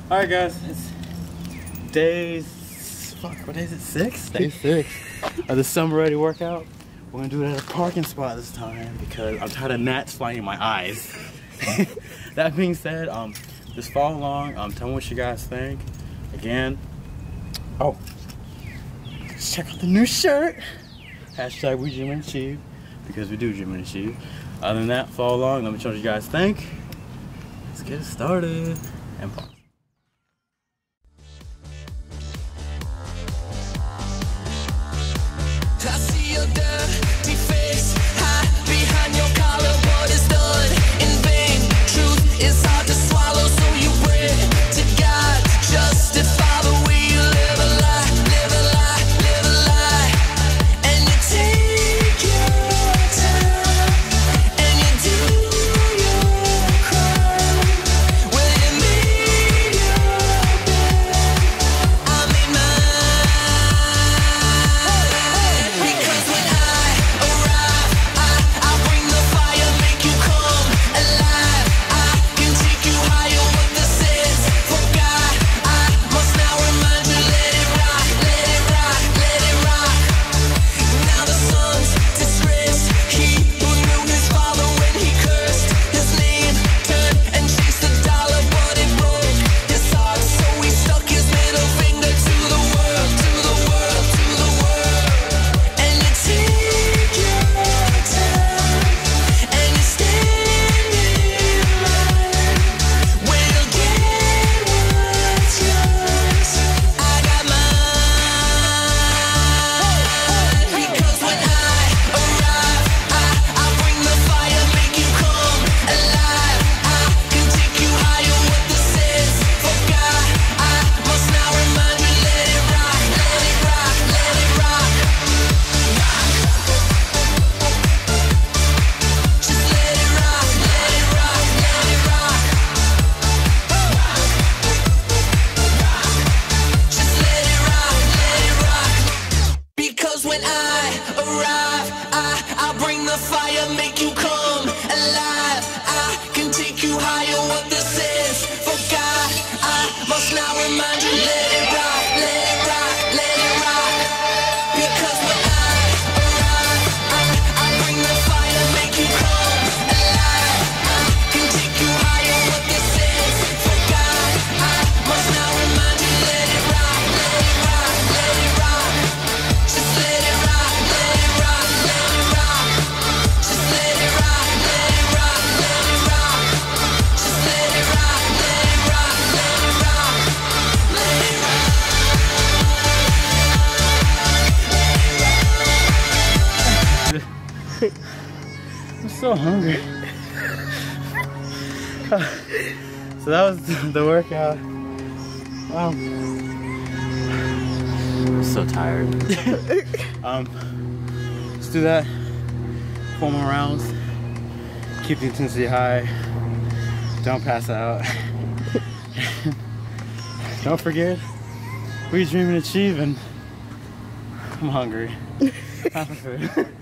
Alright guys, it's what day is it? 6? Day 6 of the summer ready workout. We're gonna do it at a parking spot this time because I'm tired of gnats flying in my eyes. That being said, just follow along, tell me what you guys think. Again, let's check out the new shirt. Hashtag we dream and achieve, because we do dream and achieve. Other than that, follow along, let me know what you guys think. Let's get it started. And pause. I see your dirty face, hide behind your collar. What is done in vain? Truth is hard to swallow, so you pray to God to justify the way you live a lie, live a lie, live a lie. And you take your time, and you do your crime. Well, you made your bed, I made mine. Because when I arrive, I bring the fire, make you come alive. I can take you higher, what this is. Forgot, I must now remind you, let it rock, let it rock, let it rock. Now the son's disgraced, he who knew his father when he cursed his name, turned and chased the dollar, but it broke his heart. So he stuck his middle finger to the world, to the world, to the world. And you take your time, and you stand in line. We'll get what's yours, I got mine. Because when I arrive, I bring the fire, make you come alive. I can take you higher, what this is. Forgot, I must now remind you, let it rock, let it rock, let it rock. Just let it rock, let it rock, let it rock. Just let it rock, let it rock. Because when I arrive, I bring the fire, make you come alive. I can take you higher, what this is. Forgot, I must now remind you, let it rock, let it rock, let it rock. Because when I arrive, I bring the fire, make you come alive. I can take you higher, what this is. Forgot, I must now remind you, let it rock, let it rock, let it rock. Just let it rock, let it rock, let it rock. Just let it rock, let it rock, let it rock. Just let it rock, let it rock, let it rock. Let it rock. I'm so hungry. So that was the workout. I'm so tired. Let's do that. 4 more rounds. Keep the intensity high. Don't pass out. Don't forget, we dream and achieve, and I'm hungry. Time for food.